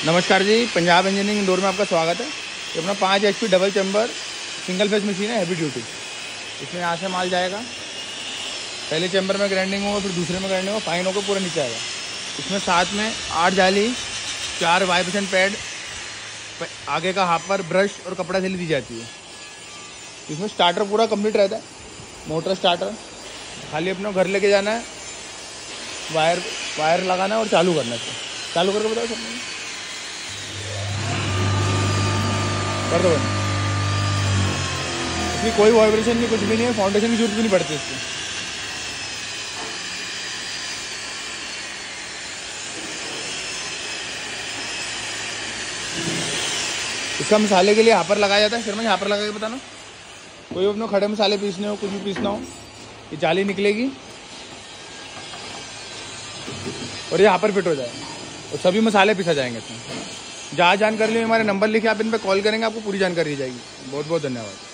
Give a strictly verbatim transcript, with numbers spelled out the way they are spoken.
नमस्कार जी, पंजाब इंजीनियरिंग इंदौर में आपका स्वागत है। ये अपना पाँच H P double chamber single phase machine है, हैवी ड्यूटी। इसमें यहाँ से माल जाएगा, पहले चैम्बर में ग्राइंडिंग होगा, फिर दूसरे में ग्राइंडिंग होगा, फाइन होकर पूरा नीचे आएगा। इसमें साथ में आठ जाली, चार वाइब्रेशन पैड, आगे का हापर, ब्रश और कपड़ा थैली दी जाती है। इसमें स्टार्टर पूरा कंप्लीट रहता है, मोटर स्टार्टर। खाली अपना घर लेके जाना है, वायर वायर लगाना है और चालू करना है। चालू करके बताओ सब कर दो। इसमें कोई वाइब्रेशन नहीं, कुछ भी नहीं है, फाउंडेशन की जरूरत भी नहीं पड़ती इसकी। इसका मसाले के लिए हापर लगाया जाता है। फिर मैं हापर लगा के बताना, कोई अपने खड़े मसाले पीसने हो, कुछ भी पीसना हो, ये जाली निकलेगी और ये हापर फिट हो जाएगा और सभी मसाले पिसा जाएंगे इसमें। जहाँ जानकारी लिए हमारे नंबर लिखे, आप इन पर कॉल करेंगे, आपको पूरी जानकारी दी जाएगी। बहुत बहुत धन्यवाद।